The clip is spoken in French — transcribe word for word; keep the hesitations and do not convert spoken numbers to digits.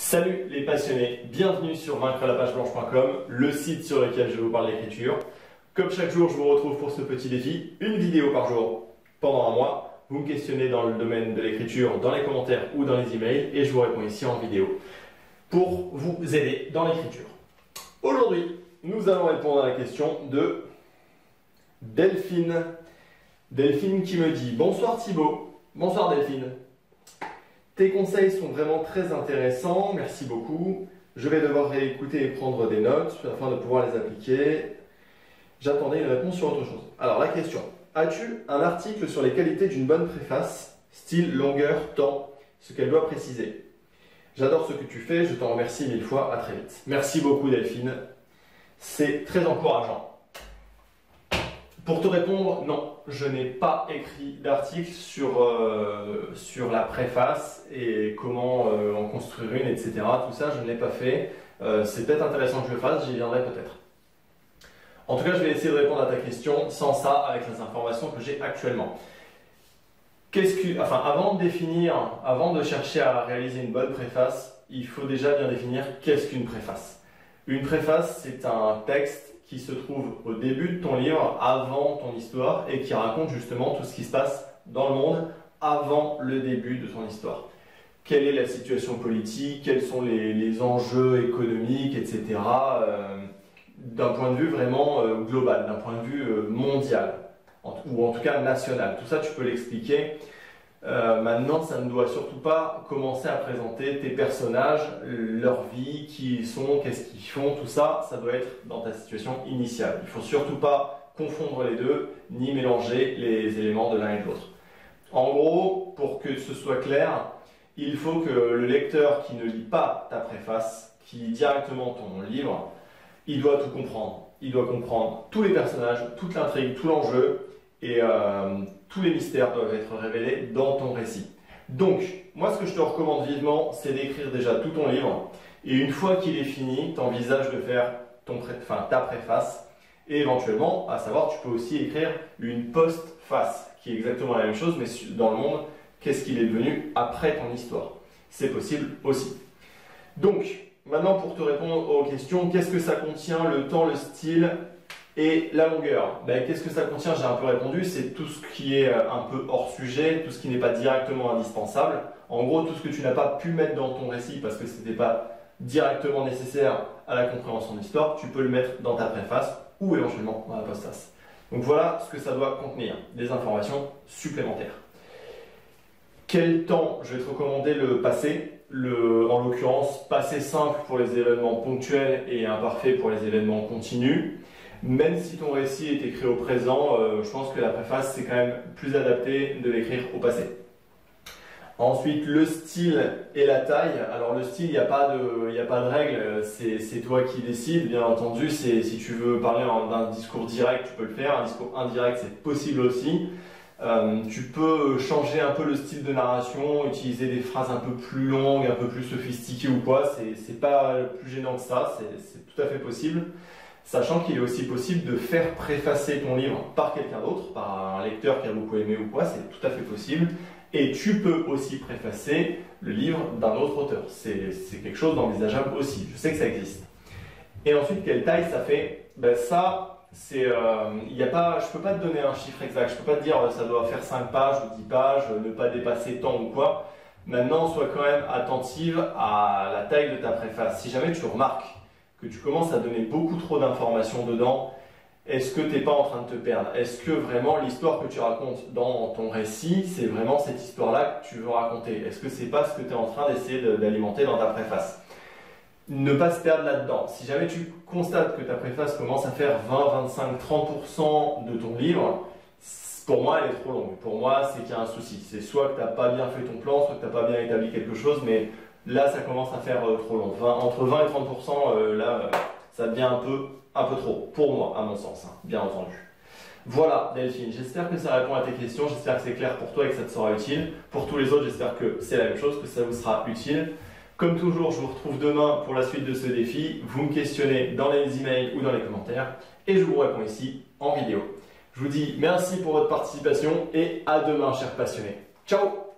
Salut les passionnés, bienvenue sur vaincre la page blanche point com, le site sur lequel je vous parle d'écriture. Comme chaque jour, je vous retrouve pour ce petit défi, une vidéo par jour pendant un mois. Vous me questionnez dans le domaine de l'écriture, dans les commentaires ou dans les emails, et je vous réponds ici en vidéo pour vous aider dans l'écriture. Aujourd'hui, nous allons répondre à la question de Delphine. Delphine qui me dit « Bonsoir Thibaut ». Bonsoir Delphine. Tes conseils sont vraiment très intéressants, merci beaucoup. Je vais devoir réécouter et prendre des notes afin de pouvoir les appliquer. J'attendais une réponse sur autre chose. Alors la question, as-tu un article sur les qualités d'une bonne préface, style, longueur, temps, ce qu'elle doit préciser? J'adore ce que tu fais, je t'en remercie mille fois, à très vite. Merci beaucoup Delphine, c'est très encourageant. Pour te répondre, non, je n'ai pas écrit d'article sur, euh, sur la préface et comment euh, en construire une, et cetera. Tout ça, je ne l'ai pas fait. Euh, c'est peut-être intéressant que je le fasse, j'y viendrai peut-être. En tout cas, je vais essayer de répondre à ta question sans ça, avec les informations que j'ai actuellement. Qu'est-ce que, enfin, avant de définir, avant de chercher à réaliser une bonne préface, il faut déjà bien définir qu'est-ce qu'une préface. Une préface, c'est un texte qui se trouve au début de ton livre, avant ton histoire, et qui raconte justement tout ce qui se passe dans le monde avant le début de ton histoire. Quelle est la situation politique, quels sont les, les enjeux économiques, et cetera euh, d'un point de vue vraiment euh, global, d'un point de vue euh, mondial, en, ou en tout cas national. Tout ça, tu peux l'expliquer. Euh, maintenant, ça ne doit surtout pas commencer à présenter tes personnages, leur vie, qui ils sont, qu'est-ce qu'ils font, tout ça, ça doit être dans ta situation initiale. Il ne faut surtout pas confondre les deux, ni mélanger les éléments de l'un et de l'autre. En gros, pour que ce soit clair, il faut que le lecteur qui ne lit pas ta préface, qui lit directement ton livre, il doit tout comprendre. Il doit comprendre tous les personnages, toute l'intrigue, tout l'enjeu, et euh, tous les mystères doivent être révélés dans ton récit. Donc, moi ce que je te recommande vivement, c'est d'écrire déjà tout ton livre, et une fois qu'il est fini, tu envisages de faire ton pré enfin, ta préface, et éventuellement, à savoir, tu peux aussi écrire une postface, qui est exactement la même chose, mais dans le monde, qu'est-ce qu'il est devenu après ton histoire. C'est possible aussi. Donc, maintenant pour te répondre aux questions, qu'est-ce que ça contient, le temps, le style et la longueur? Ben, qu'est-ce que ça contient? J'ai un peu répondu, c'est tout ce qui est un peu hors sujet, tout ce qui n'est pas directement indispensable. En gros, tout ce que tu n'as pas pu mettre dans ton récit parce que ce n'était pas directement nécessaire à la compréhension de l'histoire, tu peux le mettre dans ta préface ou éventuellement dans la postface. Donc voilà ce que ça doit contenir, des informations supplémentaires. Quel temps? Je vais te recommander le passé, le, en l'occurrence passé simple pour les événements ponctuels et imparfait pour les événements continus. Même si ton récit est écrit au présent, euh, je pense que la préface, c'est quand même plus adapté de l'écrire au passé. Ensuite, le style et la taille. Alors le style, il n'y a pas de, il n'y a pas de règle, c'est toi qui décides, bien entendu. Si tu veux parler d'un discours direct, tu peux le faire. Un discours indirect, c'est possible aussi. Euh, tu peux changer un peu le style de narration, utiliser des phrases un peu plus longues, un peu plus sophistiquées ou quoi. C'est pas plus gênant que ça, c'est tout à fait possible. Sachant qu'il est aussi possible de faire préfacer ton livre par quelqu'un d'autre, par un lecteur qui a beaucoup aimé ou quoi, c'est tout à fait possible. Et tu peux aussi préfacer le livre d'un autre auteur. C'est quelque chose d'envisageable aussi, je sais que ça existe. Et ensuite, quelle taille ça fait? Ben ça, c'est, euh, y a pas, je ne peux pas te donner un chiffre exact, je ne peux pas te dire ça doit faire cinq pages ou dix pages, ne pas dépasser tant ou quoi. Maintenant, sois quand même attentive à la taille de ta préface. Si jamais tu remarques que tu commences à donner beaucoup trop d'informations dedans, est-ce que tu n'es pas en train de te perdre? Est-ce que vraiment l'histoire que tu racontes dans ton récit, c'est vraiment cette histoire-là que tu veux raconter? Est-ce que c'est pas ce que tu es en train d'essayer d'alimenter dans ta préface? Ne pas se perdre là-dedans. Si jamais tu constates que ta préface commence à faire vingt, vingt-cinq, trente pour cent de ton livre, pour moi, elle est trop longue. Pour moi, c'est qu'il y a un souci. C'est soit que tu n'as pas bien fait ton plan, soit que tu n'as pas bien établi quelque chose, mais là, ça commence à faire euh, trop long. vingt, entre vingt et trente pour cent, euh, là, euh, ça devient un peu, un peu trop, pour moi, à mon sens, hein, bien entendu. Voilà, Delphine, j'espère que ça répond à tes questions, j'espère que c'est clair pour toi et que ça te sera utile. Pour tous les autres, j'espère que c'est la même chose, que ça vous sera utile. Comme toujours, je vous retrouve demain pour la suite de ce défi. Vous me questionnez dans les emails ou dans les commentaires, et je vous réponds ici en vidéo. Je vous dis merci pour votre participation et à demain, chers passionnés. Ciao!